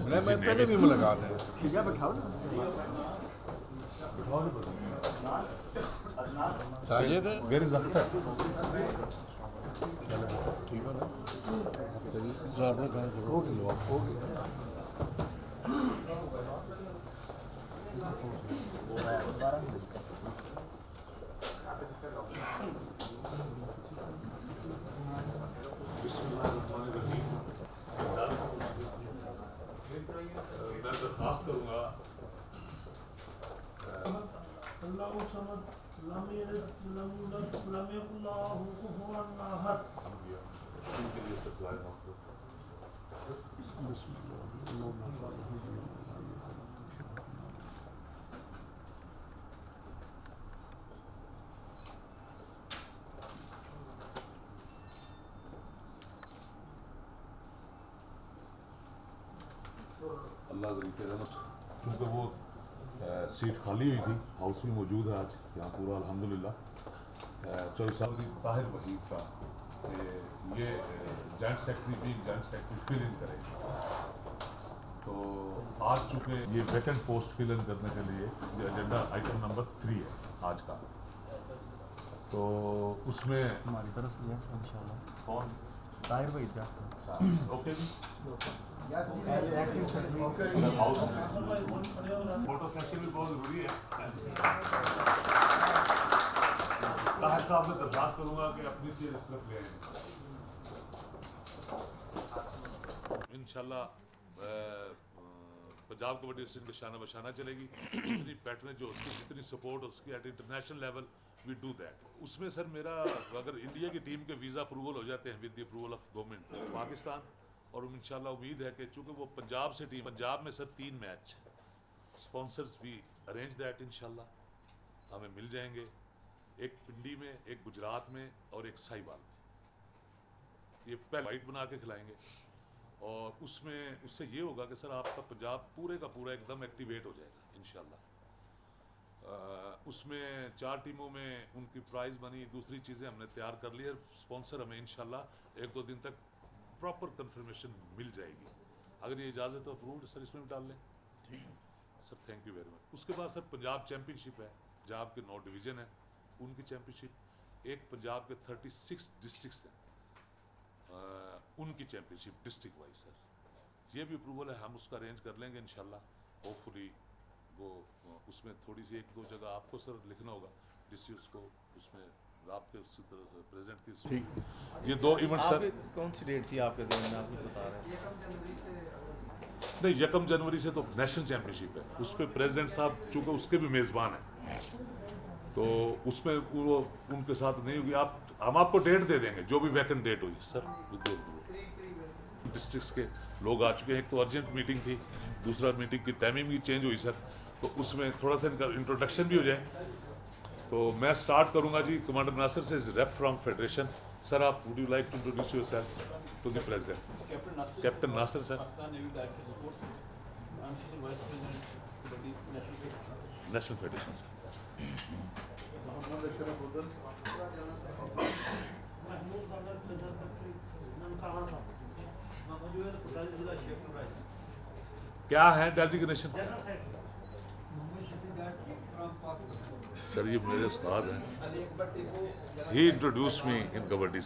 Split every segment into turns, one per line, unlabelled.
मैं पहले भी मुलाकात है साजिद
वेयर इज अख्तर
ठीक है ना साहब ने कहा हो गया
मैं दरखास्त करूँगा इनके लिए सप्लाई अल्लाह की रहमत क्योंकि वो सीट खाली हुई थी हाउस में मौजूद है आज यहाँ पूरा अल्हम्दुलिल्लाह 24 साल की ताहिर वहीद का ये जॉइंट सेक्रेटरी भी जॉइंट सेक्रेटरी फिल इन करेंगे तो आज चूँकि ये वैकेंट पोस्ट फिल इन करने के लिए ये एजेंडा आइटम नंबर 3 है आज का तो उसमें
हमारी तरफ से इंशाल्लाह
कौन
ताहिर भाई जा
ओके जी फोटो सेशन भी बहुत जरूरी है ताहिर साहब ने दरखास्त करूंगा कि अपनी चीज सिर्फ ले आएंगे इंशाल्लाह पंजाब कबड्डी एसोसिएशन के शाना बशाना चलेगी जितनी पैटर्न जो उसकी जितनी सपोर्ट उसकी at international level we do that उसमें सर मेरा अगर इंडिया की टीम के वीज़ा अप्रूवल हो जाते हैं with the approval of government Pakistan और इंशाल्लाह उम्मीद है कि चूँकि वो पंजाब से टीम पंजाब में sir 3 match sponsors we arrange that इंशाल्लाह हमें मिल जाएंगे एक पिंडी में एक गुजरात में और एक साहिवाल में ये पहले वाइट बना के खिलाएंगे और उसमें उससे ये होगा कि सर आपका पंजाब पूरे का पूरा एकदम एक्टिवेट हो जाएगा इंशाल्लाह उसमें 4 टीमों में उनकी प्राइज़ मनी दूसरी चीज़ें हमने तैयार कर ली है स्पॉन्सर हमें इंशाल्लाह 1-2 दिन तक प्रॉपर कंफर्मेशन मिल जाएगी अगर ये इजाज़त तो अप्रूव्ड सर इसमें भी डाल लें ठीक है sir thank you very much उसके बाद सर पंजाब चैम्पियनशिप है पंजाब के 9 डिवीज़न है उनकी चैम्पियनशिप एक पंजाब के 36 डिस्ट्रिक्ट्स हैं उनकी चैम्पियनशिप डिस्ट्रिक्ट वाइज सर ये भी अप्रूवल है हम उसका अरेंज कर लेंगे इंशाल्लाह होपफुली वो उसमें थोड़ी सी 1-2 जगह आपको सर लिखना होगा डिस्ट्रिक्ट्स को उसमें आपके प्रेसिडेंट की ठीक ये 2 इवेंट सर
कौन सी डेट थी आपके दिन में आप बता रहे हैं
नहीं 1 जनवरी से तो नेशनल चैम्पियनशिप है उस पर प्रेसिडेंट साहब चूँकि उसके भी मेज़बान हैं तो उसमें वो उनके साथ नहीं होगी हम आपको डेट दे देंगे जो भी वैकेंट डेट हुई सर डिस्ट्रिक्ट्स के लोग आ चुके हैं एक तो अर्जेंट मीटिंग थी दूसरा मीटिंग की टाइमिंग भी चेंज हुई सर तो उसमें थोड़ा सा इनका इंट्रोडक्शन भी हो जाए तो मैं स्टार्ट करूंगा जी कमांडर नासिर से रेफ फ्रॉम फेडरेशन सर आप would you like to introduce yourself to the president captain Nasir sir national federation sir क्या है डेजिग्नेशन सर ये मेरे उस्ताद हैं he introduce me in kabaddi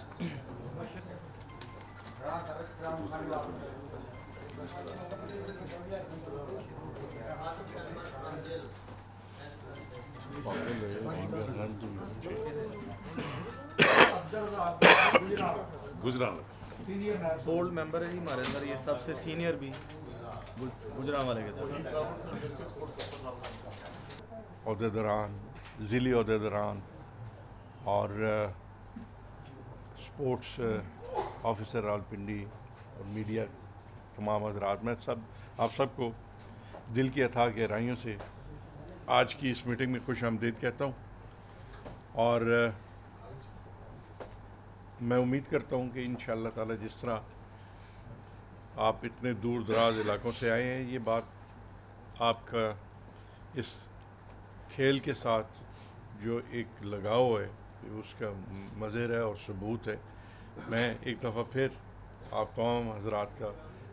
Gujarat
old member है हमारे अंदर ये सबसे सीनियर भी गुजरात वाले के साथ
अहदेदारान ज़िली अहदेदारान और स्पोर्ट्स ऑफिसर रावलपिंडी और मीडिया तमाम हज़रात मैं आप सबको दिल की अथाह गहराइयों से आज की इस मीटिंग में खुश आमदीद कहता हूँ और मैं उम्मीद करता हूँ कि इंशाअल्लाह ताला जिस तरह आप इतने दूर दराज इलाकों से आए हैं ये बात आपका इस खेल के साथ जो एक लगाव है उसका मज़हर है और सबूत है। मैं एक दफ़ा फिर आप तमाम हज़रात का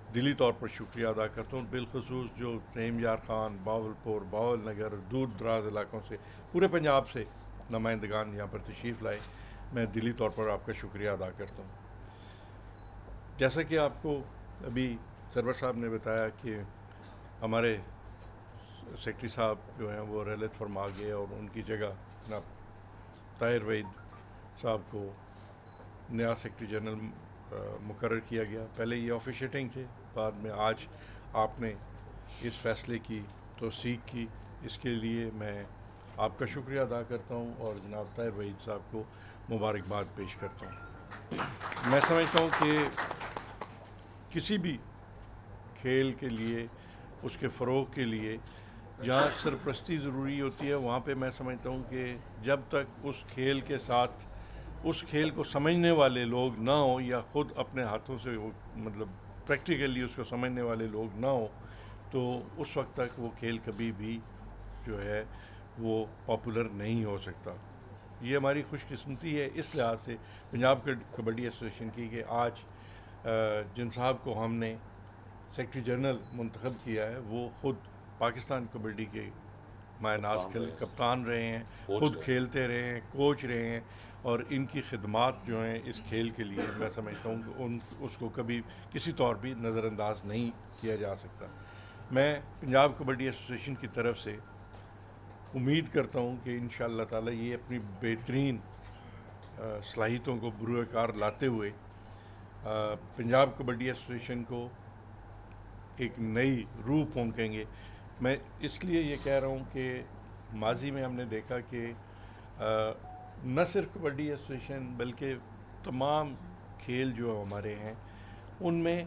दिली तौर पर शुक्रिया अदा करता हूँ, बिलखसूस जो प्रेम यार खान, बावलपुर, बावल नगर, दूर दराज इलाकों से, पूरे पंजाब से नुमाइंदगान यहाँ पर तशरीफ़ लाए, मैं दिली तौर पर आपका शुक्रिया अदा करता हूँ। जैसा कि आपको अभी सरवर साहब ने बताया कि हमारे सेक्रेटरी साहब जो हैं वो रहलत फरमा गए और उनकी जगह जनाब ताहिर वहीद साहब को नया सेक्रेटरी जनरल मुकर्रर किया गया। पहले ये ऑफिशिएटिंग थे, बाद में आज आपने इस फैसले की तौसीक की, इसके लिए मैं आपका शुक्रिया अदा करता हूँ और जनाब ताहिर वहीद साहब को मुबारकबाद पेश करता हूँ। मैं समझता हूँ कि किसी भी खेल के लिए, उसके फ़रोग़ के लिए जहाँ सरपरस्ती ज़रूरी होती है, वहाँ पे मैं समझता हूँ कि जब तक उस खेल के साथ उस खेल को समझने वाले लोग ना हो या ख़ुद अपने हाथों से वो मतलब प्रैक्टिकली उसको समझने वाले लोग ना हो, तो उस वक्त तक वो खेल कभी भी जो है वो पॉपुलर नहीं हो सकता। ये हमारी खुशकिस्मती है इस लिहाज से पंजाब कबड्डी एसोसिएशन की कि आज जिन साहब को हमने सेक्रेटरी जनरल मुंतखब किया है वो ख़ुद पाकिस्तान कबड्डी के मायनाज कप्तान रहे हैं, ख़ुद खेलते रहे हैं, कोच रहे हैं, और इनकी खिदमात जो हैं इस खेल के लिए मैं समझता हूँ कि उसको कभी किसी तौर भी नज़रअंदाज नहीं किया जा सकता। मैं पंजाब कबड्डी एसोसिएशन की तरफ से उम्मीद करता हूँ कि इंशाअल्लाह ताला ये अपनी बेहतरीन सलाहियतों को बुरुकार लाते हुए पंजाब कबड्डी एसोसिएशन को एक नई रूह फूंकेंगे। मैं इसलिए ये कह रहा हूँ कि माजी में हमने देखा कि न सिर्फ कबड्डी एसोसिएशन बल्कि तमाम खेल जो हमारे हैं उनमें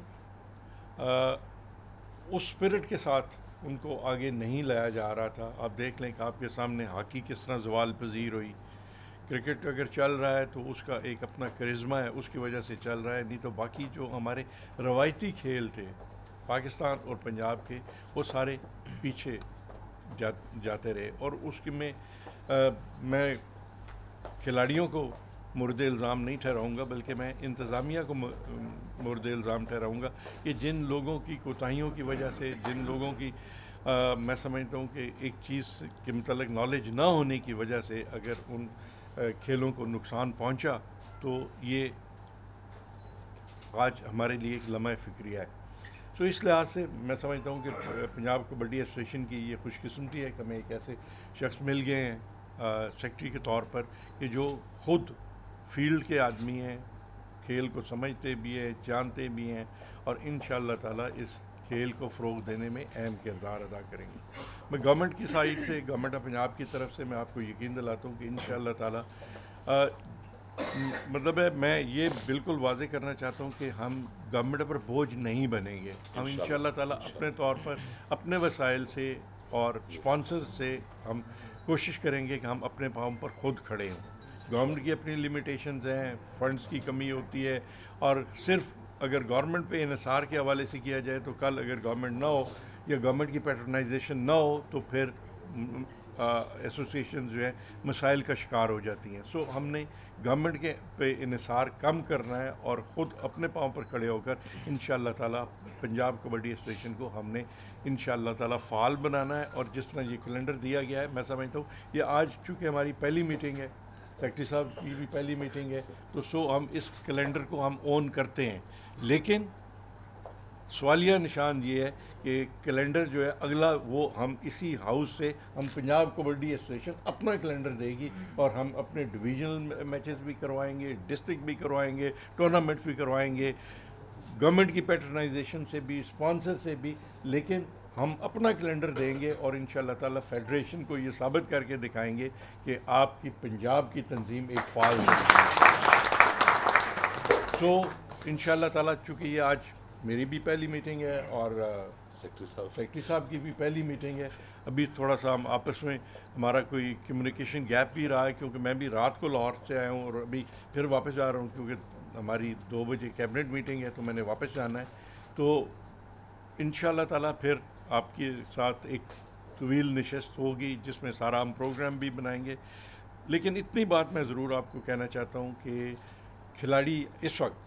उस स्पिरिट के साथ उनको आगे नहीं लाया जा रहा था। आप देख लें कि आपके सामने हॉकी किस तरह ज़वाल पजीर हुई, क्रिकेट अगर चल रहा है तो उसका एक अपना करिश्मा है, उसकी वजह से चल रहा है, नहीं तो बाकी जो हमारे रवायती खेल थे पाकिस्तान और पंजाब के वो सारे पीछे जाते रहे। और उसके में मैं खिलाड़ियों को मुर्द इल्ज़ाम नहीं ठहराऊँगा बल्कि मैं इंतज़ामिया को मुर्द इल्ज़ाम ठहराऊँगा कि जिन लोगों की कोताहियों की वजह से, जिन लोगों की मैं समझता हूँ कि एक चीज़ के मतलब नॉलेज ना होने की वजह से अगर उन खेलों को नुकसान पहुँचा तो ये आज हमारे लिए एक लम्हा फ़िक्रिया है। तो इस लिहाज से मैं समझता हूँ कि पंजाब कबड्डी एसोसिएशन की ये खुशकिस्मती है कि हमें एक ऐसे शख्स मिल गए हैं सेक्रेटरी के तौर पर कि जो ख़ुद फील्ड के आदमी हैं, खेल को समझते भी हैं, जानते भी हैं और इंशाअल्लाह ताला इस खेल को फ़रोग़ देने में अहम किरदार अदा करेंगे। मैं गवर्नमेंट की साइड से, गवर्नमेंट ऑफ पंजाब की तरफ से मैं आपको यकीन दिलाता हूँ कि इंशाअल्लाह ताला मतलब है मैं ये बिल्कुल वाज़े करना चाहता हूँ कि हम गवर्नमेंट पर बोझ नहीं बनेंगे। हम इंशाअल्लाह ताला अपने तौर पर अपने वसाइल से और स्पॉन्सर से हम कोशिश करेंगे कि हम अपने पाँव पर ख़ुद खड़े हों। गवर्नमेंट की अपनी लिमिटेशंस हैं, फंड्स की कमी होती है और सिर्फ अगर गवर्नमेंट पे इन्हिसार के हवाले से किया जाए तो कल अगर गवर्नमेंट ना हो या गवर्नमेंट की पैट्रोनाइजेशन ना हो तो फिर एसोसिएशन जो है मसाइल का शिकार हो जाती हैं। सो हमने गवर्नमेंट के पे इन्हिसार कम करना है और ख़ुद अपने पाँव पर खड़े होकर इंशाअल्लाह ताला पंजाब कबड्डी एसोसिएशन को हमने इंशाअल्लाह ताला फ़ाल बनाना है। और जिस तरह ये कैलेंडर दिया गया है मैं समझता हूँ ये आज चूँकि हमारी पहली मीटिंग है, सेक्रेटरी साहब की भी पहली मीटिंग है, तो सो हम इस कैलेंडर को हम ऑन करते हैं। लेकिन सवालिया निशान ये है कि कैलेंडर जो है अगला वो हम इसी हाउस से हम पंजाब कबड्डी एसोसिएशन अपना कैलेंडर देगी और हम अपने डिवीजनल मैचेस भी करवाएंगे, डिस्ट्रिक्ट भी करवाएंगे, टूर्नामेंट्स भी करवाएंगे, गवर्नमेंट की पैट्रोनाइजेशन से भी, स्पॉन्सर से भी, लेकिन हम अपना कैलेंडर देंगे और इंशाअल्लाह ताला फेडरेशन को ये साबित करके दिखाएंगे कि आपकी पंजाब की तंजीम एक फाल है। तो इंशाअल्लाह ताला चूँकि ये आज मेरी भी पहली मीटिंग है और सेक्रेटरी साहब की भी पहली मीटिंग है, अभी थोड़ा सा हम आपस में हमारा कोई कम्युनिकेशन गैप भी रहा है क्योंकि मैं भी रात को लाहौर से आया हूँ और अभी फिर वापस आ रहा हूँ क्योंकि हमारी 2 बजे कैबिनेट मीटिंग है तो मैंने वापस जाना है। तो इंशाअल्लाह ताला फिर आपके साथ एक तवील नशस्त होगी जिसमें सारा हम प्रोग्राम भी बनाएंगे। लेकिन इतनी बात मैं ज़रूर आपको कहना चाहता हूँ कि खिलाड़ी इस वक्त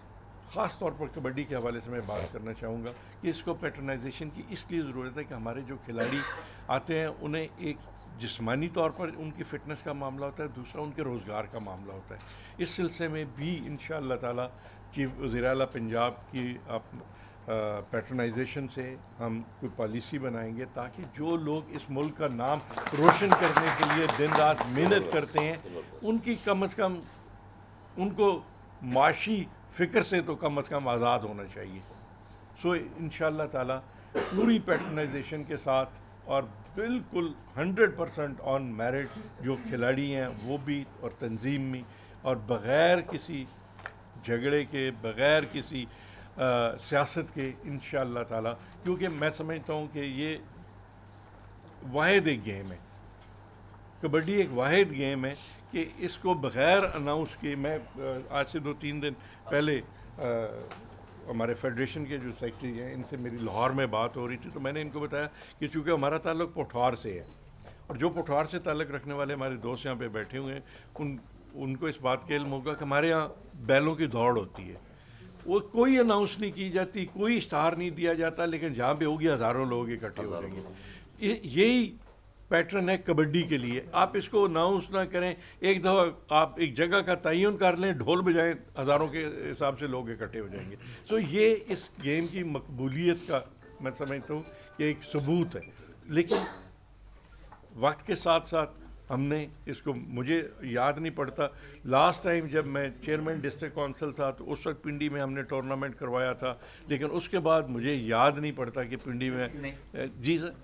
ख़ास तौर पर कबड्डी के हवाले से मैं बात करना चाहूँगा कि इसको पैटर्नाइजेशन की इसलिए ज़रूरत है कि हमारे जो खिलाड़ी आते हैं उन्हें एक जिस्मानी तौर पर उनकी फ़िटनेस का मामला होता है, दूसरा उनके रोज़गार का मामला होता है। इस सिलसिले में भी इंशाअल्लाह ताला चीफ वज़ीर आला पंजाब की पैटर्नाइजेशन से हम कोई पॉलिसी बनाएंगे ताकि जो लोग इस मुल्क का नाम रोशन करने के लिए दिन रात मेहनत करते हैं उनकी कम से कम उनको माशी फ़िक्र से तो कम आज़ाद होना चाहिए। सो इंशाअल्लाह ताला पूरी पैटर्नाइजेशन के साथ और बिल्कुल 100% ऑन मेरिट जो खिलाड़ी हैं वो भी और तंजीम भी, और बग़ैर किसी झगड़े के, बग़ैर किसी सियासत के इंशाअल्लाह ताला, क्योंकि मैं समझता हूँ कि ये वाहिद एक गेम है, कबड्डी एक वाहिद गेम है कि इसको बग़ैर अनाउंस के, मैं आज से 2-3 दिन पहले हमारे फेडरेशन के जो सेक्रेटरी हैं इनसे मेरी लाहौर में बात हो रही थी, तो मैंने इनको बताया कि चूँकि हमारा ताल्लुक़ पोठार से है और जो पोठार से ताल्लुक़ रखने वाले हमारे दोस्त यहाँ पे बैठे हुए हैं उनको इस बात का इल्म होगा कि हमारे यहाँ बैलों की दौड़ होती है, वो कोई अनाउंस नहीं की जाती, कोई इश्तहार नहीं दिया जाता, लेकिन जहाँ पे होगी हज़ारों लोग इकट्ठे हो जाएंगे। यही पैटर्न है कबड्डी के लिए। आप इसको अनाउंस ना करें, एक दफ़ा आप एक जगह का तयन कर लें, ढोल बजाएं, हज़ारों के हिसाब से लोग इकट्ठे हो जाएंगे। सो ये इस गेम की मकबूलियत का मैं समझता हूँ कि एक सबूत है, लेकिन वक्त के साथ साथ हमने इसको, मुझे याद नहीं पड़ता लास्ट टाइम जब मैं चेयरमैन डिस्ट्रिक्ट काउंसिल था तो उस वक्त पिंडी में हमने टूर्नामेंट करवाया था, लेकिन उसके बाद मुझे याद नहीं पड़ता कि पिंडी में, जी सर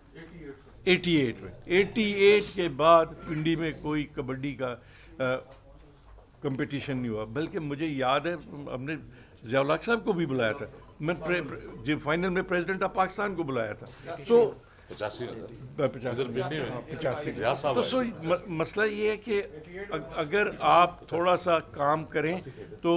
88 के बाद पिंडी में कोई कबड्डी का कंपटीशन नहीं हुआ, बल्कि मुझे याद है हमने ज़ियाउल हक साहब को भी बुलाया था, मैं जो फाइनल में प्रेसिडेंट ऑफ पाकिस्तान को बुलाया था। सो 85 तो मसला ये है कि अगर आप थोड़ा सा काम करें तो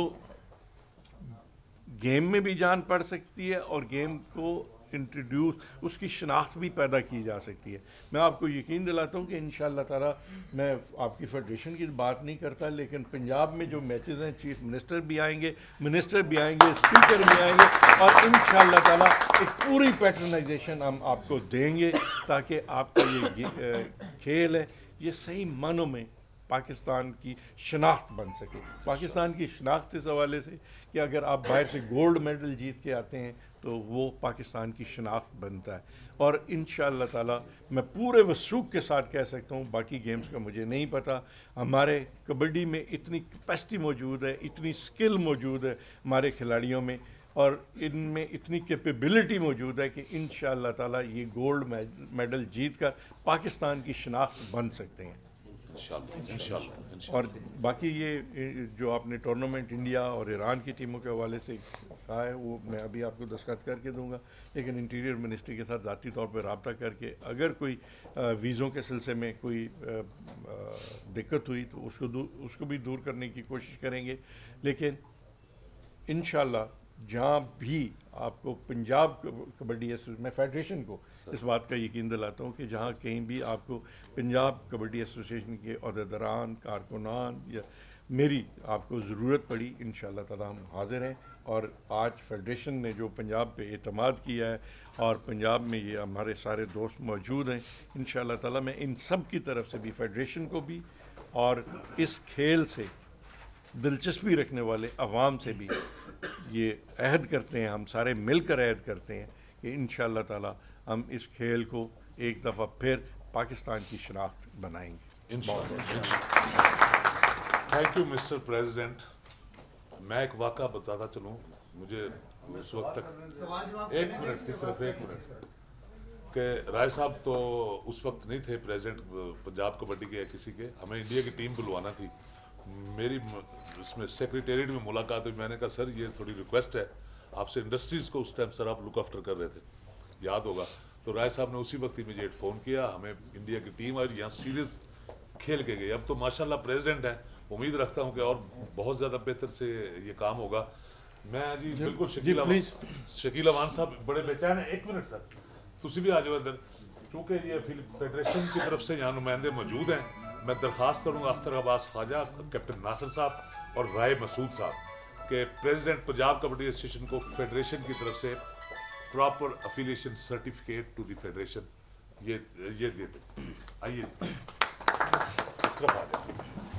गेम में भी जान पड़ सकती है और गेम को इंट्रोड्यूस, उसकी शनाख्त भी पैदा की जा सकती है। मैं आपको यकीन दिलाता हूँ कि इंशाअल्लाह ताला, मैं आपकी फेडरेशन की बात नहीं करता, लेकिन पंजाब में जो मैचेस हैं चीफ मिनिस्टर भी आएंगे, मिनिस्टर भी आएंगे, स्पीकर भी आएंगे, और इंशाअल्लाह ताला एक पूरी पैटर्नाइजेशन हम आपको देंगे ताकि आपका ये खेल है ये सही मानों में पाकिस्तान की शनाख्त बन सके। पाकिस्तान की शनाख्त इस हवाले से कि अगर आप बाहर से गोल्ड मेडल जीत के आते हैं तो वो पाकिस्तान की शनाख्त बनता है, और इंशाअल्लाह ताला मैं पूरे वसूख के साथ कह सकता हूँ, बाकी गेम्स का मुझे नहीं पता, हमारे कबड्डी में इतनी कैपेसिटी मौजूद है, इतनी स्किल मौजूद है हमारे खिलाड़ियों में, और इनमें इतनी कैपेबिलिटी मौजूद है कि इंशाअल्लाह ताला ये गोल्ड मेडल जीत कर पाकिस्तान की शनाख्त बन सकते हैं इंशाअल्लाह। और बाकी ये जो आपने टूर्नामेंट इंडिया और ईरान की टीमों के हवाले से कहा है वो मैं अभी आपको दस्तखत करके दूंगा, लेकिन इंटीरियर मिनिस्ट्री के साथ ज़ाती तौर पर रब्ता करके अगर कोई वीज़ों के सिलसिले में कोई दिक्कत हुई तो उसको भी दूर करने की कोशिश करेंगे। लेकिन इंशाअल्लाह जहाँ भी आपको पंजाब कबड्डी एसोसिएशन, मैं फेडरेशन को इस बात का यकीन दिलाता हूँ कि जहाँ कहीं भी आपको पंजाब कबड्डी एसोसिएशन के अहदेदारान, कारकुनान या मेरी आपको ज़रूरत पड़ी, इंशाअल्लाह ताला हम हाज़िर हैं। और आज फेडरेशन ने जो पंजाब पे एतमाद किया है और पंजाब में ये हमारे सारे दोस्त मौजूद हैं, इंशाअल्लाह ताला मैं इन सब की तरफ से भी, फेडरेशन को भी और इस खेल से दिलचस्पी रखने वाले अवाम से भी ये अहद करते हैं, हम सारे मिलकर अहद करते हैं कि इंशाअल्लाह ताला हम इस खेल को एक दफ़ा फिर पाकिस्तान की शनाख्त बनाएंगे इंशाअल्लाह।
Thank you mister president. मैं एक वाक़ा बताता चलूँ, मुझे उस वक्त तक एक मिनट कि राय साहब तो उस वक्त नहीं थे प्रेसिडेंट पंजाब कबड्डी के या किसी के, हमें इंडिया की टीम बुलवाना थी। मेरी इसमें सेक्रेटेरिएट में मुलाकात हुई, मैंने कहा सर ये थोड़ी रिक्वेस्ट है आपसे, इंडस्ट्रीज़ को उस टाइम सर आप लुक आफ्टर कर रहे थे, याद होगा, तो राय साहब ने उसी वक्त इमीडिएट फ़ोन किया, हमें इंडिया की टीम आई, यहाँ सीरीज़ खेल के गई। अब तो माशाल्लाह प्रेसिडेंट हैं, उम्मीद रखता हूँ कि और बहुत ज़्यादा बेहतर से ये काम होगा। मैं जी बिल्कुल शकील अमान साहब बड़े बेचैन हैं, एक मिनट सर तुसी भी आ जाओ इधर, क्योंकि ये फेडरेशन की तरफ से यहाँ नुमाइंदे मौजूद हैं। मैं दरख्वास्त करूँगा अख्तर अब्बास ख्वाजा, कैप्टन नासिर साहब और राय मसूद साहब کہ پریزیڈنٹ پنجاب کبڈی ایسوسیشن کو فیڈریشن کی طرف سے proper affiliation certificate to the federation یہ دے دیں. آئیے اس طرف آ جائیں.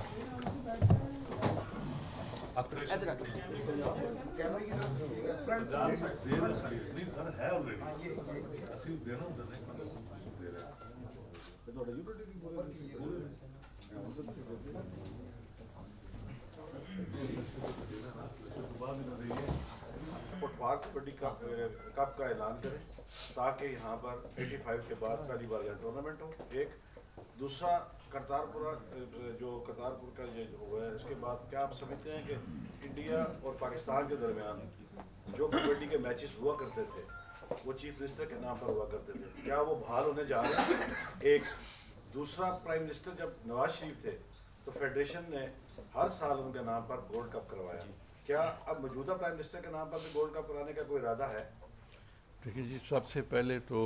پٹوار کبڈی کپ کا اعلان کریں تاکہ یہاں پر 85 کے بعد پہلی بار یہاں ٹورنامنٹ ہو. ایک دوسرا کرتارپور کا یہ ہوا ہے, اس کے بعد کیا آپ سمجھتے ہیں کہ انڈیا اور پاکستان کے درمیان جو کبڈی کے میچز ہوا کرتے تھے وہ چیف منسٹر کے نام پر ہوا کرتے تھے, کیا وہ بحال ہونے جا رہے ہیں؟ ایک دوسرا, پرائم منسٹر جب نواز شریف تھے تو فیڈریشن نے ہر سال ان کے نام پر گولڈ کپ کروایا, کیا اب موجودہ پرائم منسٹر کے نام پر بھی گولڈ کپ کرانے کا کوئی ارادہ ہے؟
دیکھیے جی, سب سے پہلے تو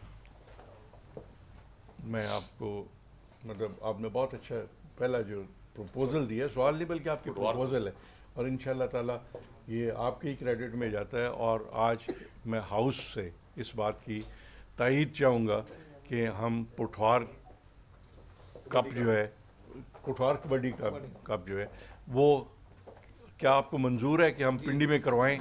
میں آپ کو مطلب آپ نے بہت اچھا پہلا جو پروپوزل دیا, سوال نہیں بلکہ آپ کی پروپوزل ہے, اور انشاءاللہ تعالیٰ یہ آپ کے ہی کریڈٹ میں جاتا ہے. اور آج میں ہاؤس سے اس بات کی تائید چاہوں گا کہ ہم پٹھوار کپ جو ہے, پٹھوار کبڈی کپ جو ہے, وہ کیا آپ کو منظور ہے کہ ہم پنڈی میں کروائیں؟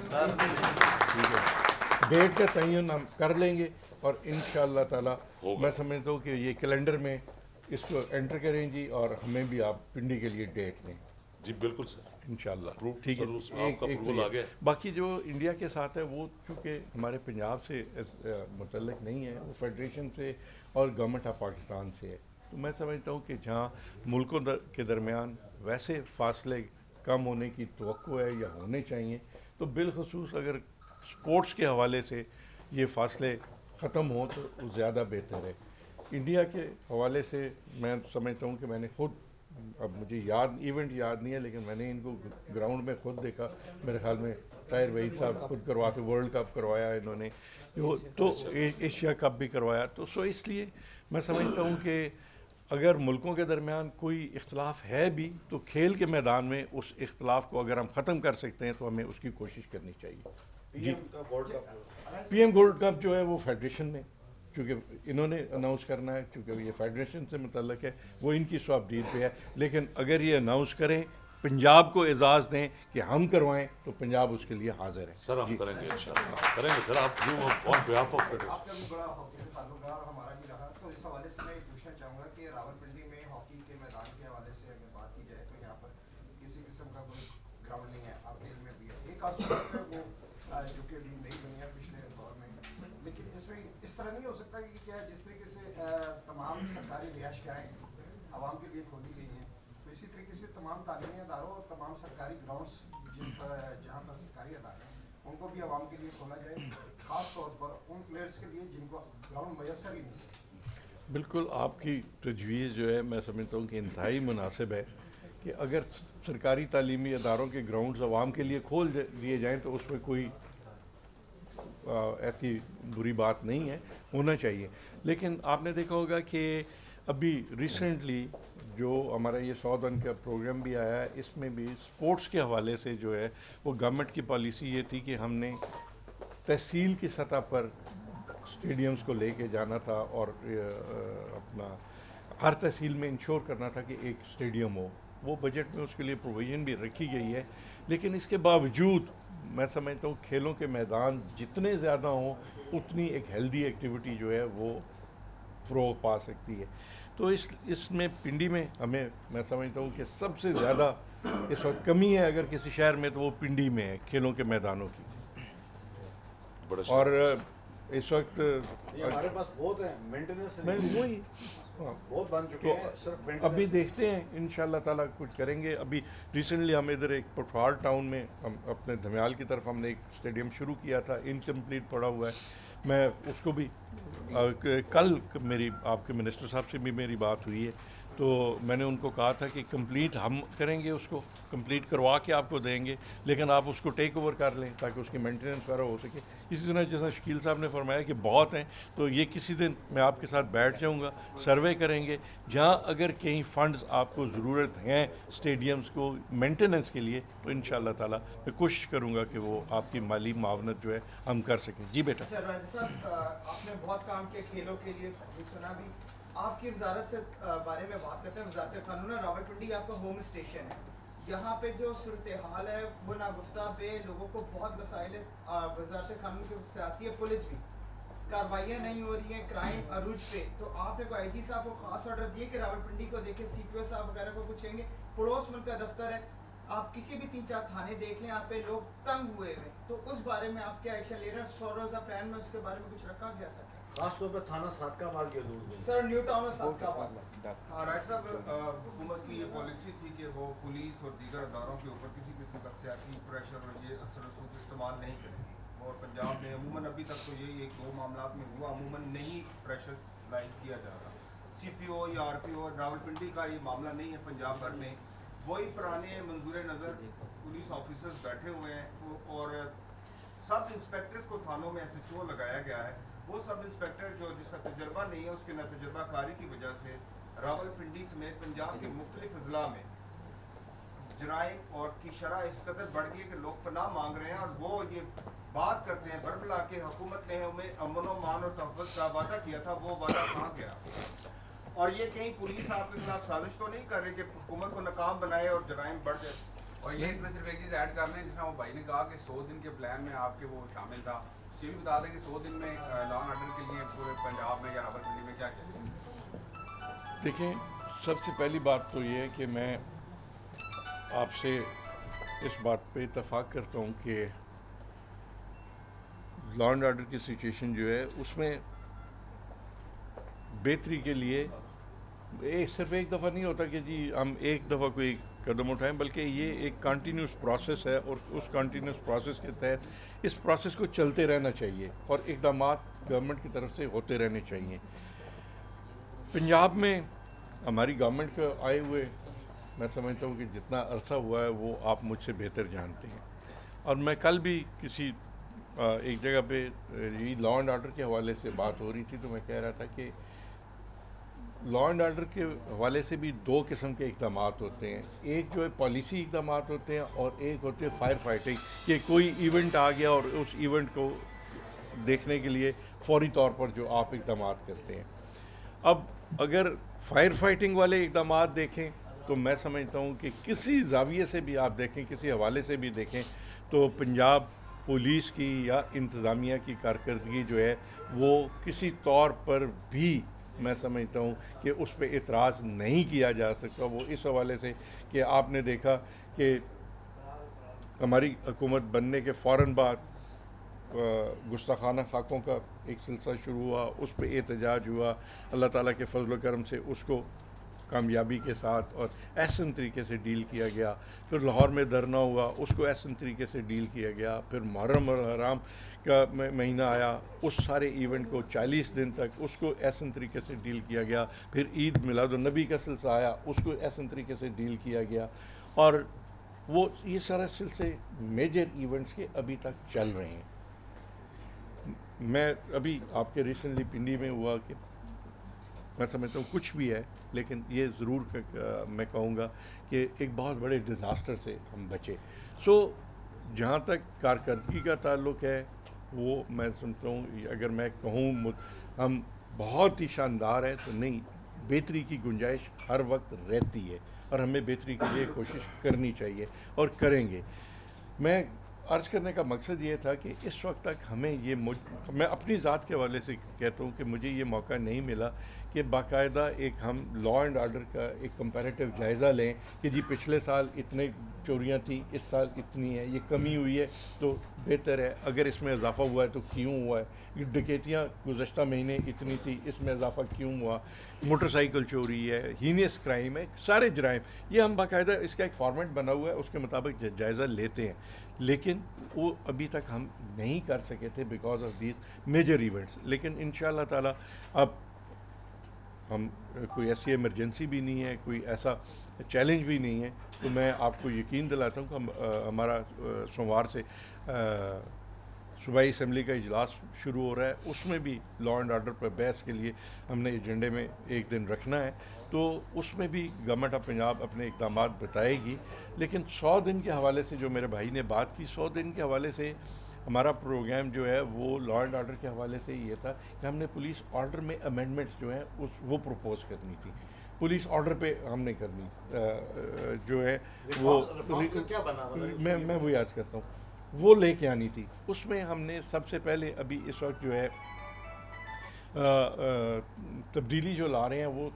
ٹھیک ہے, ڈیٹ کا تعین ہم کر لیں گے اور انشاءاللہ تعالیٰ میں سمجھتا ہوں کہ یہ کیلنڈر میں اس کو انٹر کریں جی, اور ہمیں بھی آپ پنڈی کے لیے ڈیٹ دیں.
جی بالکل سر,
انشاءاللہ. ٹھیک ہے,
ایک
باقی جو انڈیا کے ساتھ ہے وہ چونکہ ہمارے پنجاب سے متعلق نہیں ہے, وہ فیڈریشن سے اور گورنمنٹ آف پاکستان سے ہے. تو میں سمجھتا ہوں کہ جہاں ملکوں کے درمیان ویسے فاصلے کم ہونے کی توقع ہے یا ہونے چاہیے, تو بالخصوص اگر سپورٹس کے حوالے سے یہ فاصلے ختم ہوں تو زیادہ بہتر ہے. انڈیا کے حوالے سے میں سمجھتا ہوں کہ میں نے خود, اب مجھے ایونٹ یاد نہیں ہے, لیکن میں نے ان کو گراؤنڈ میں خود دیکھا. میرے خیال میں طاہر وحید صاحب خود کرواتے, ورلڈ کپ کروایا انہوں نے, تو ایشیا کپ بھی کروایا. تو اس لیے میں سمجھتا ہوں کہ اگر ملکوں کے درمیان کوئی اختلاف ہے بھی تو کھیل کے میدان میں اس اختلاف کو اگر ہم ختم کر سکتے ہیں تو ہمیں اس کی کوشش کرنی چاہیے. جی, پی ایم گولڈ کپ جو ہے وہ فیڈریشن نے, چونکہ انہوں نے اناؤنس کرنا ہے, چونکہ یہ فیڈریشن سے متعلق ہے, وہ ان کی سوابدید پہ ہے. لیکن اگر یہ اناؤنس کریں, پنجاب کو اعزاز دیں کہ ہم کروائیں, تو پنجاب اس کے لیے حاضر ہے.
سر ہم کریں گے انشاءاللہ, کریں گے سر. آپ آن بیہاف آف فیڈریشن,
آپ کا بھی بڑا ہاکی سے تعلق رہا اور ہمارا بھی رہا, تو اس حوالے سے میں یہ پوچھنا چاہوں گا کہ راولپنڈی میں ہاکی کے میدان کے حوالے سے اگر بات کی جائے تو یہاں پر کسی قسم کا کوئی گراؤنڈ نہیں ہے. آپ کے علم میں بھی ہے, ایک آسپاس ہے وہ جو کہ ابھی نہیں بنی ہے پچھلے دور میں, لیکن اس میں اس طرح نہیں ہو سکتا کہ کیا جس طریقے سے تمام سرکاری رہائش گاہیں عوام کے لیے کھولی گئی ہیں, تو اسی طریقے سے تمام تعلیمی اداروں اور تمام سرکاری گراؤنڈس جہاں پر سرکاری ادارے ہیں ان کو بھی عوام کے لیے کھولا جائے, خاص طور پر ان پلیئرس کے لیے جن کو گراؤنڈ میسر ہی نہیں ہے.
بالکل آپ کی تجویز جو ہے میں سمجھتا ہوں کہ انتہائی مناسب ہے کہ اگر سرکاری تعلیمی اداروں کے گراؤنڈز عوام کے لیے کھول دیے جائیں تو اس میں کوئی ایسی بری بات نہیں ہے, ہونا چاہیے. لیکن آپ نے دیکھا ہوگا کہ ابھی ریسنٹلی جو ہمارا یہ 100 دن کا پروگرام بھی آیا ہے, اس میں بھی سپورٹس کے حوالے سے جو ہے وہ گورنمنٹ کی پالیسی یہ تھی کہ ہم نے تحصیل کی سطح پر اسٹیڈیمز کو لے کے جانا تھا اور اپنا ہر تحصیل میں انشور کرنا تھا کہ ایک اسٹیڈیم ہو. وہ بجٹ میں اس کے لیے پروویژن بھی رکھی گئی ہے, لیکن اس کے باوجود میں سمجھتا ہوں کھیلوں کے میدان جتنے زیادہ ہوں اتنی ایک ہیلدی ایکٹیویٹی جو ہے وہ فروغ پا سکتی ہے. تو اس میں پنڈی میں ہمیں میں سمجھتا ہوں کہ سب سے زیادہ اس وقت کمی ہے اگر کسی شہر میں تو وہ پنڈی میں ہے کھیلوں کے میدانوں کی. اور اس وقت
ہمارے پاس بہت ہیں, مینٹیننس
وہی
بہت بن چکے ہیں,
ابھی دیکھتے ہیں انشاءاللہ تعالیٰ کچھ کریں گے. ابھی ریسنٹلی ہم ادھر ایک پٹھوار ٹاؤن میں ہم اپنے دھمیال کی طرف ہم نے ایک اسٹیڈیم شروع کیا تھا, انکمپلیٹ پڑا ہوا ہے. میں اس کو بھی کل میری آپ کے منسٹر صاحب سے بھی میری بات ہوئی ہے, تو میں نے ان کو کہا تھا کہ کمپلیٹ ہم کریں گے، اس کو کمپلیٹ کروا کے آپ کو دیں گے، لیکن آپ اس کو ٹیک اوور کر لیں تاکہ اس کی مینٹیننس وغیرہ ہو سکے. اسی طرح جیسا شکیل صاحب نے فرمایا کہ بہت ہیں، تو یہ کسی دن میں آپ کے ساتھ بیٹھ جاؤں گا، سروے کریں گے. جہاں اگر کہیں فنڈز آپ کو ضرورت ہیں اسٹیڈیمز کو مینٹیننس کے لیے، تو ان شاء اللہ تعالیٰ میں کوشش کروں گا کہ وہ آپ کی مالی معاونت جو ہے ہم کر سکیں. جی بیٹا.
اچھا راجہ صاحب، آپ نے بہت کام کیا کھیلوں کے لیے، سنا بھی. آپ کی وزارت سے بارے میں بات کرتے ہیں. وزارت قانون ہے، راولپنڈی آپ کا ہوم اسٹیشن ہے. یہاں پہ جو صورتحال ہے وہ ناگفتہ پہ لوگوں کو بہت مسائل وزارت قانون کی سے آتی ہے. پولیس بھی کاروائیاں نہیں ہو رہی ہیں، کرائم عروج پہ. تو آپ نے کو آئی جی صاحب کو خاص آرڈر دیے کہ راولپنڈی کو دیکھیں، سی پی او صاحب وغیرہ کو پوچھیں گے. پڑوس ملک کا دفتر ہے، آپ کسی بھی 3-4 تھانے دیکھ لیں، آپ پہ لوگ تنگ ہوئے ہوئے. تو اس بارے میں آپ کیا ایکشن لے رہے ہیں؟ 100 روزہ پلان میں اس کے بارے میں کچھ رکھا گیا تھا
خاص طور پہ تھانہ صادقہ آباد کے دور
سر؟ نیو ٹاؤن اور صادقہ آباد.
ہاں راج صاحب، حکومت کی یہ پالیسی تھی کہ وہ پولیس اور دیگر اداروں کے اوپر کسی قسم کا سیاسی پریشر اور یہ اثر رسوخ استعمال نہیں کرے گی. اور پنجاب میں عموماً ابھی تک تو یہی 1-2 معاملات میں ہوا، عموماً نہیں پریشر لائز کیا جا رہا. سی پی او یا آر پی او راولپنڈی کا یہ معاملہ نہیں ہے. پنجاب بھر میں وہی پرانے منظور نظر پولیس آفیسرز بیٹھے ہوئے ہیں، اور سب انسپیکٹرز کو تھانوں میں ایس ایچ او لگایا گیا ہے. وہ سب انسپیکٹر جو جس کا تجربہ نہیں ہے، اس کے ناتجربہ کاری کی وجہ سے راولپنڈی سمیت پنجاب کے مختلف اضلاع میں جرائم اور کی شرح اس قدر بڑھ گئی کہ لوگ پناہ مانگ رہے ہیں. اور وہ یہ بات کرتے ہیں بربلا کہ حکومت نے ہمیں امن و امان اور تحفظ کا وعدہ کیا تھا، وہ وعدہ کہاں گیا؟ اور یہ کہیں پولیس آپ کے خلاف سازش تو نہیں کر رہی کہ حکومت کو ناکام بنائے اور جرائم بڑھ جائے؟
اور یہ اس میں صرف ایک چیز ایڈ کر لیں، جس طرح وہ بھائی نے کہا کہ 100 دن کے پلان میں آپ کے وہ شامل تھا. یہ بھی بتا دیں کہ 100 دن میں لا اینڈ آرڈر کے لیے پورے پنجاب میں یا راولپنڈی میں کیا کیا؟
دیکھیں، سب سے پہلی بات تو یہ ہے کہ میں آپ سے اس بات پہ اتفاق کرتا ہوں کہ لا اینڈ آرڈر کی سچویشن جو ہے اس میں بہتری کے لیے صرف ایک دفعہ نہیں ہوتا کہ جی ہم ایک دفعہ کوئی قدم اٹھائیں، بلکہ یہ ایک کنٹینیوس پروسیس ہے، اور اس کنٹینیوس پروسیس کے تحت اس پروسیس کو چلتے رہنا چاہیے اور اقدامات گورنمنٹ کی طرف سے ہوتے رہنے چاہیے. پنجاب میں ہماری گورنمنٹ کے آئے ہوئے میں سمجھتا ہوں کہ جتنا عرصہ ہوا ہے وہ آپ مجھ سے بہتر جانتے ہیں. اور میں کل بھی کسی ایک جگہ پہ لا اینڈ آرڈر کے حوالے سے بات ہو رہی تھی، تو میں کہہ رہا تھا کہ لا اینڈ آرڈر کے حوالے سے بھی 2 قسم کے اقدامات ہوتے ہیں. ایک جو ہے پالیسی اقدامات ہوتے ہیں، اور ایک ہوتے ہیں فائر فائٹنگ، کہ کوئی ایونٹ آ گیا اور اس ایونٹ کو دیکھنے کے لیے فوری طور پر جو آپ اقدامات کرتے ہیں. اب اگر فائر فائٹنگ والے اقدامات دیکھیں تو میں سمجھتا ہوں کہ کسی زاویے سے بھی آپ دیکھیں، کسی حوالے سے بھی دیکھیں، تو پنجاب پولیس کی یا انتظامیہ کی کارکردگی جو ہے وہ کسی طور پر بھی میں سمجھتا ہوں کہ اس پہ اعتراض نہیں کیا جا سکتا. وہ اس حوالے سے کہ آپ نے دیکھا کہ ہماری حکومت بننے کے فوراً بعد گستاخانہ خاکوں کا ایک سلسلہ شروع ہوا، اس پہ احتجاج ہوا. اللہ تعالیٰ کے فضل و کرم سے اس کو کامیابی کے ساتھ اور احسن طریقے سے ڈیل کیا گیا. پھر لاہور میں دھرنا ہوا، اس کو احسن طریقے سے ڈیل کیا گیا. پھر محرم اور حرام کا مہینہ آیا، اس سارے ایونٹ کو 40 دن تک اس کو احسن طریقے سے ڈیل کیا گیا. پھر عید میلاد النبی کا سلسلہ آیا، اس کو احسن طریقے سے ڈیل کیا گیا. اور وہ یہ سارے سلسلے میجر ایونٹس کے ابھی تک چل رہے ہیں. میں ابھی آپ کے ریسنٹلی پنڈی میں ہوا کہ میں سمجھتا ہوں کچھ بھی ہے، لیکن یہ ضرور میں کہوں گا کہ ایک بہت بڑے ڈیزاسٹر سے ہم بچے. جہاں تک کارکردگی کا تعلق ہے، وہ میں سمجھتا ہوں اگر میں کہوں ہم بہت ہی شاندار ہے تو نہیں، بہتری کی گنجائش ہر وقت رہتی ہے، اور ہمیں بہتری کے لیے کوشش کرنی چاہیے اور کریں گے. میں عرض کرنے کا مقصد یہ تھا کہ اس وقت تک ہمیں میں اپنی ذات کے حوالے سے کہتا ہوں کہ مجھے یہ موقع نہیں ملا کہ باقاعدہ ایک ہم لا اینڈ آرڈر کا ایک کمپیریٹیو جائزہ لیں کہ جی پچھلے سال اتنے چوریاں تھیں، اس سال اتنی ہے، یہ کمی ہوئی ہے تو بہتر ہے، اگر اس میں اضافہ ہوا ہے تو کیوں ہوا ہے، یہ ڈکیتیاں گزشتہ مہینے اتنی تھی، اس میں اضافہ کیوں ہوا، موٹر سائیکل چوری ہے، ہینیس کرائم ہے، سارے جرائم، یہ ہم باقاعدہ اس کا ایک فارمیٹ بنا ہوا ہے، اس کے مطابق جائزہ لیتے ہیں. لیکن وہ ابھی تک ہم نہیں کر سکے تھے because of these major events. لیکن انشاءاللہ تعالیٰ اب हम कोई ऐसी इमरजेंसी भी नहीं है, कोई ऐसा चैलेंज भी नहीं है, तो मैं आपको यकीन दिलाता हूँ कि हमारा सोमवार से सूबाई असम्बली का इजलास शुरू हो रहा है, उसमें भी लॉ एंड ऑर्डर पर बहस के लिए हमने एजेंडे में एक दिन रखना है, तो उसमें भी गवर्नमेंट ऑफ पंजाब अपने इक़दाम बताएगी। लेकिन 100 दिन के हवाले से जो मेरे भाई ने बात की, 100 दिन के हवाले से हमारा प्रोग्राम जो है वो लॉ एंड ऑर्डर के हवाले से ये था कि हमने पुलिस ऑर्डर में अमेंडमेंट्स जो हैं वो प्रपोज करनी थी, पुलिस ऑर्डर पे हमने करनी जो है वो मैं वो याद करता हूँ, वो लेके आनी थी। उसमें हमने सबसे पहले अभी इस वक्त जो है तब्दीली जो ला रहे हैं वो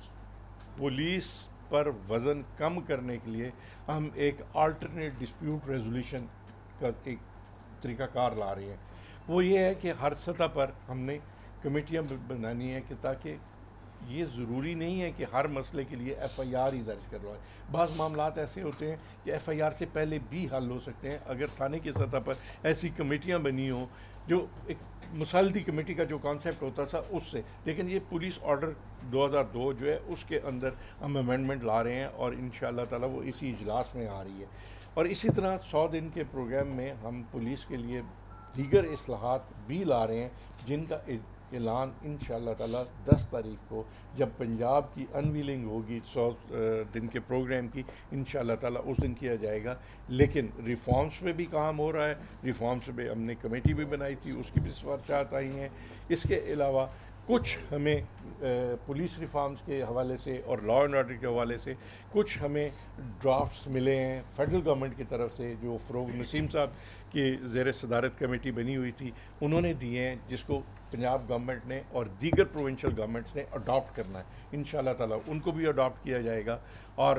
पुलिस पर वज़न कम करने के लिए हम एक अल्टरनेट डिस्प्यूट रेजोल्यूशन का एक तरीक़ाकार ला रहे हैं। वो ये है कि हर सतह पर हमने कमेटियाँ बनानी है कि ताकि ये ज़रूरी नहीं है कि हर मसले के लिए FIR ही दर्ज करवाएं। बाज़ मामलात ऐसे होते हैं कि FIR से पहले भी हल हो सकते हैं अगर थाने की सतह पर ऐसी कमेटियां बनी हों, जो एक मुसलदी कमेटी का जो कॉन्सेप्ट होता था उससे। लेकिन ये पुलिस ऑर्डर 2002 जो है उसके अंदर हम अमेंडमेंट ला रहे हैं और इंशाअल्लाह ताला वो इसी इजलास में आ रही है। और इसी तरह 100 दिन के प्रोग्राम में हम पुलिस के लिए दीगर इस्लाहात भी ला रहे हैं, जिनका ऐलान इंशाअल्लाह ताला 10 तारीख को जब पंजाब की अनवीलिंग होगी 100 दिन के प्रोग्राम की, इंशाअल्लाह ताला उस दिन किया जाएगा। लेकिन रिफॉर्म्स पे भी काम हो रहा है, रिफॉर्म्स पे हमने कमेटी भी बनाई थी, उसकी भी सिफारिशात आई हैं। इसके अलावा कुछ हमें पुलिस रिफॉर्म्स के हवाले से और लॉ एंड ऑर्डर के हवाले से कुछ हमें ड्राफ्ट्स मिले हैं फेडरल गवर्नमेंट की तरफ से, जो फ़रोग़ नसीम साहब की ज़ेर सदारत कमेटी बनी हुई थी उन्होंने दिए हैं, जिसको पंजाब गवर्नमेंट ने और दीगर प्रोविंशियल गवर्नमेंट्स ने अडॉप्ट करना है। इंशाअल्लाह ताला उनको भी अडॉप्ट किया जाएगा और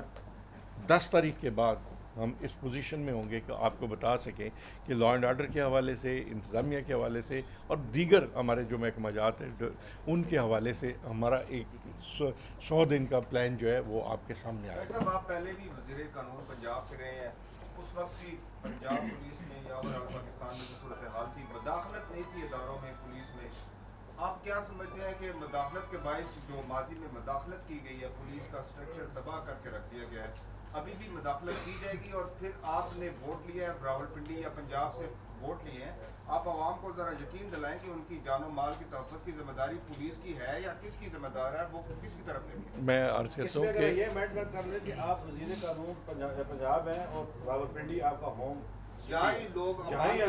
10 तारीख के बाद हम इस पोजीशन में होंगे कि आपको बता सकें कि लॉ एंड ऑर्डर के हवाले से, इंतज़ामिया के हवाले से और दीगर हमारे जो महकमाजात हैं उनके हवाले से हमारा एक 100 दिन का प्लान जो है वो आपके सामने आएगा।
साहब, आप पहले भी वज़ीर कानून पंजाब के रहे हैं, उस वक्त भी पंजाब पुलिस में या पाकिस्तान में जो सूरत हाल थी, मदाखलत नहीं थी इदारों में, पुलिस में। आप क्या समझते हैं कि मदाखलत के बायस जो माजी में मदाखलत की गई है, पुलिस का स्ट्रक्चर तबाह करके रख दिया गया है, अभी भी मदाखलत की जाएगी? और फिर आपने वोट लिया है, रावलपिंडी या पंजाब से वोट लिए हैं, आप आवाम को ज़रा यकीन दिलाएं कि उनकी जानो माल की तहफ़्फ़ुज़ की जिम्मेदारी पुलिस की है या किसकी जिम्मेदार है, वो किसकी तरफ लेंगे?
मैं अर्ज़ करता हूँ कि
ये मैटर कर ले कि आप वज़ीर कानून पंजाब हैं और रावलपिंडी आपका होम,
यहाँ ही लोग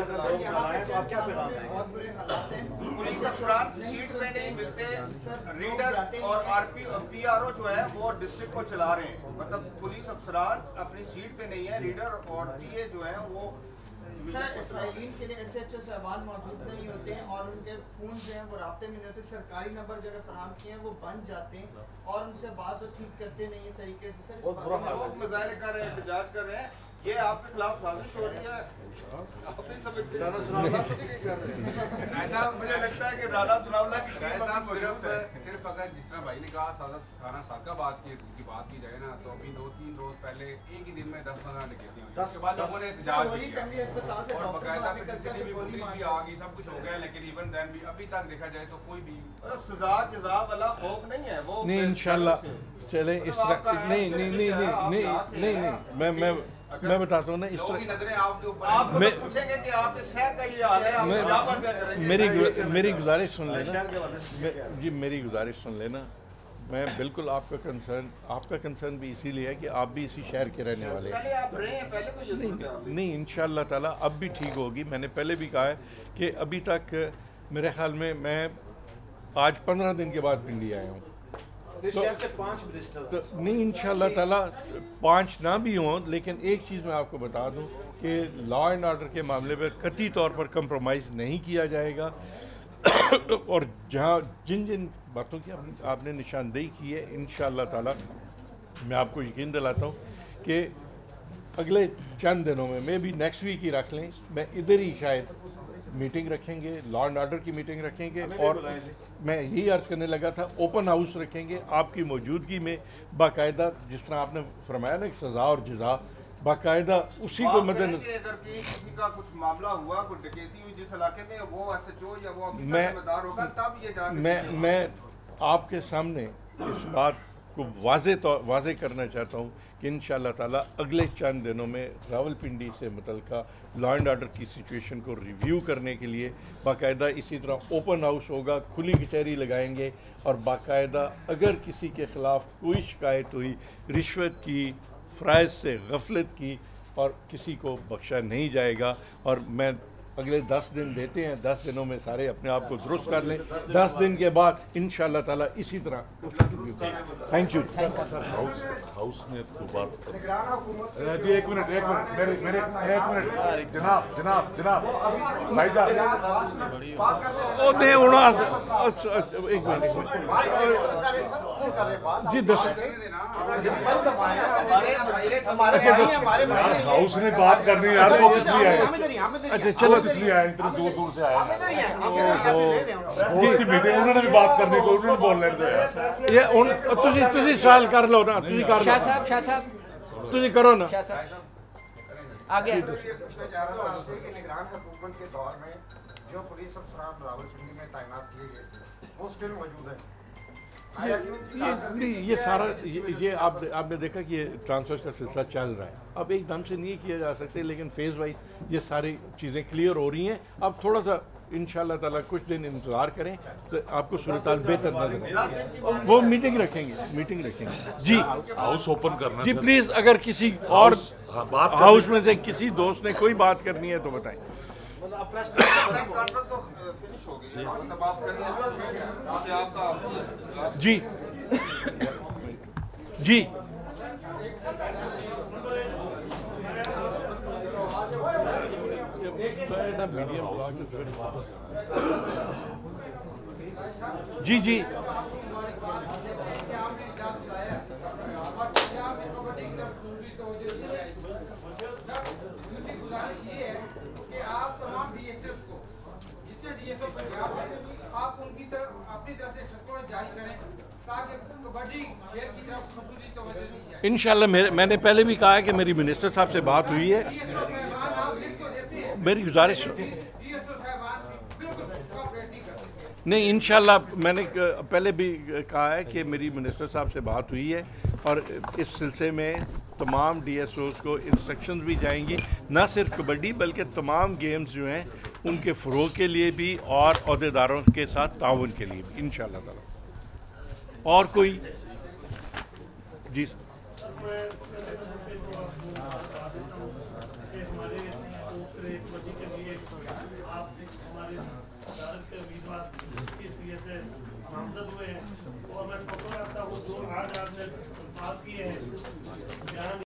आप क्या पैगाम देंगे?
पुलिस अफसरान सीट पे नहीं मिलते, रीडर और PRO जो है वो डिस्ट्रिक्ट को चला रहे हैं, मतलब पुलिस अफसरान अपनी सीट पे नहीं है, रीडर और PA जो है वो
इसराइलीन के लिए SHO साहबान मौजूद नहीं होते हैं और उनके फ़ोन जो हैं वो राब्ते में नहीं होते, सरकारी नंबर जो फराहम किए हैं वो बन जाते हैं और उनसे बात तो ठीक करते नहीं है तरीके से। सर
लोग मुजाहरे कर रहे हैं, एहतजाज कर रहे हैं, ये आपके खिलाफ साजिश हो रही है, अपनी समझते
ऐसा
मुझे लगता है कि राणा सुनावला की
सिर्फ अगर जिस तरह भाई ने कहा सादत खाना साका बात की बात की जाए ना, तो अभी 2-3 रोज पहले एक ही दिन में 10-15 डकैतियां हुई, उसके बाद लोगों ने एहतजाज भी किया और बकायदा पुलिस भी आ गई, सब कुछ हो गया, लेकिन इवन देन भी अभी तक देखा जाए तो कोई भी
सजा जजा वाला खौफ नहीं है वो
नहीं। इंशाल्लाह चले इस तरह नहीं मैं बताता हूँ ना इस तरह
नजरें आपके ऊपर मैं पूछेंगे कि आपके शहर का ये हाल है,
मेरी गुजारिश सुन लेना जी, मेरी गुजारिश सुन लेना। मैं बिल्कुल आपका कंसर्न भी इसीलिए है कि आप भी इसी शहर के रहने वाले हैं। नहीं इंशाअल्लाह ताला अब भी ठीक होगी। मैंने पहले भी कहा है कि अभी तक मेरे ख्याल में मैं आज 15 दिन के बाद पिंडी आया हूँ, तो नहीं इंशाअल्लाह ताला 5 ना भी हों, लेकिन एक चीज़ मैं आपको बता दूं कि लॉ एंड ऑर्डर के मामले पर कतई तौर पर कंप्रोमाइज़ नहीं किया जाएगा और जहां जिन बातों की आपने निशानदेही की है, इंशाअल्लाह ताला मैं आपको यकीन दिलाता हूं कि अगले चंद दिनों में, मे भी नेक्स्ट वीक ही रख लें, मैं इधर ही शायद मीटिंग रखेंगे, लॉ एंड ऑर्डर की मीटिंग रखेंगे और मैं यही अर्ज करने लगा था ओपन हाउस रखेंगे आपकी मौजूदगी में, बाकायदा जिस तरह आपने फरमाया ना कि सज़ा और जज़ा, बाकायदा उसी को मद्देनजर
अगर किसी का कुछ मामला हुआ, कोई डकैती हुई जिस इलाके में, वो SHO या वो जिम्मेदार होगा, तब ये
मैं आपके सामने इस बात को वाज़े करना चाहता हूँ कि इंशाअल्लाह ताला अगले चंद दिनों में रावलपिंडी से मुतल्लिका लॉ एंड ऑर्डर की सिचुएशन को रिव्यू करने के लिए बाकायदा इसी तरह ओपन हाउस होगा, खुली कचहरी लगाएंगे और बाकायदा अगर किसी के ख़िलाफ़ कोई शिकायत हुई रिश्वत की, फ़राइज़ से गफलत की, और किसी को बख्शा नहीं जाएगा। और मैं अगले 10 दिन देते हैं, 10 दिनों में सारे अपने आप को दुरुस्त कर लें। 10 दिन के बाद इंशाअल्लाह ताला इसी तरह। Thank you.
हाउस ने तो बात
जी एक मिनट जनाब भाईजान
एक मिनट जी दस
हाउस ने बात करनी है यार, वो किस लिए आए?
अच्छा चलो
इसलिए आए, इतने दूर दूर से आए स्पोर्ट्स की मीटिंग, उन्होंने भी बात करनी को, उन्होंने बोल लेते हैं
ये तुसी सवाल कर लो ना, तुसी कर लो,
शाह साहब
तुसी करो ना।
आगे
ये पूछना चाह रहा था आपसे कि निगरान हुकूमत के दौर में जो पुलिस अफसरान रावलपिंडी में तैनात किए गए थे वो स्टिल मौजूद है।
ये सारा ये आपने देखा कि ये ट्रांसफर का सिलसिला चल रहा है। अब एकदम से नहीं किया जा सकते, लेकिन फेज़ वाइज ये सारी चीज़ें क्लियर हो रही हैं। अब थोड़ा सा इंशाअल्लाह ताला कुछ दिन इंतज़ार करें तो आपको सूरत बेहतर नजर। वो मीटिंग रखेंगे जी,
हाउस ओपन करना
जी प्लीज़। अगर किसी और हाउस में से किसी दोस्त ने कोई बात करनी है तो बताएं। जी जी जी जी
आप उनकी तरफ अपनी तरफ से सर्कुलर जारी करें ताकि कबड्डी खेल की तरफ खसूसी तवज्जो दी जाए।
इंशाअल्लाह मैंने पहले भी कहा है कि मेरी मिनिस्टर साहब से बात हुई है। मेरी गुजारिश नहीं, इंशाअल्लाह मैंने पहले भी कहा है कि मेरी मिनिस्टर साहब से बात हुई है और इस सिलसिले में तमाम DSOs को इंस्ट्रक्शंस भी जाएंगी, ना सिर्फ कबड्डी बल्कि तमाम गेम्स जो हैं उनके फ़रोग़ के लिए भी और अहदेदारों के साथ ताउन के लिए भी इंशाअल्लाह ताला। और कोई जी
और मैं आज आपने बात की है।